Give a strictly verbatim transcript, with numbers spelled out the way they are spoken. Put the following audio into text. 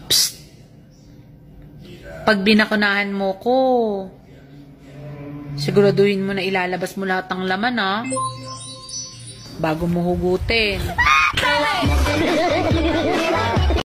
Psst! Pag binakunahan mo ko, siguraduhin mo na ilalabas mo lahat ng laman, ha? Bago mo hugutin.